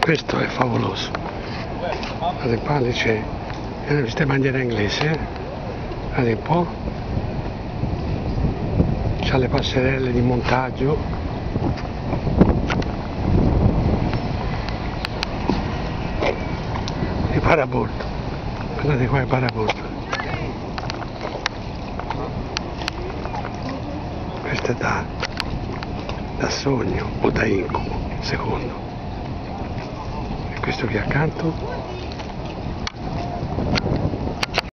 Questo è favoloso. Guardate qua lì c'è, questa è bandiera inglese, guardate un po', c'ha le passerelle di montaggio, il parabordo, guardate qua il parabordo, questo è da sogno o da incubo, secondo. Questo qui accanto